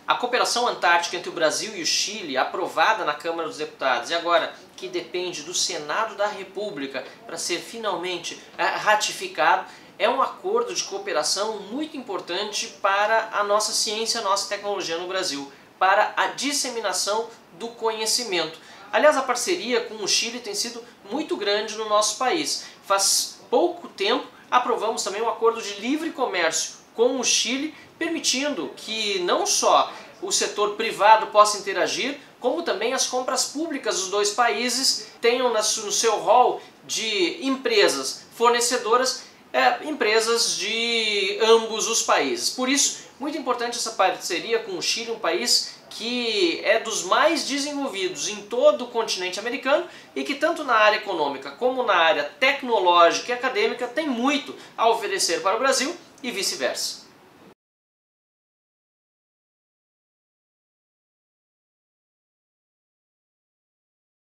A cooperação antártica entre o Brasil e o Chile, aprovada na Câmara dos Deputados, e agora que depende do Senado da República para ser finalmente ratificado, é um acordo de cooperação muito importante para a nossa ciência, a nossa tecnologia no Brasil, para a disseminação do conhecimento. Aliás, a parceria com o Chile tem sido muito grande no nosso país. Faz pouco tempo aprovamos também um acordo de livre comércio com o Chile, permitindo que não só o setor privado possa interagir, como também as compras públicas dos dois países tenham no seu rol de empresas fornecedoras, empresas de ambos os países. Por isso, muito importante essa parceria com o Chile, um país que é dos mais desenvolvidos em todo o continente americano e que tanto na área econômica como na área tecnológica e acadêmica tem muito a oferecer para o Brasil e vice-versa.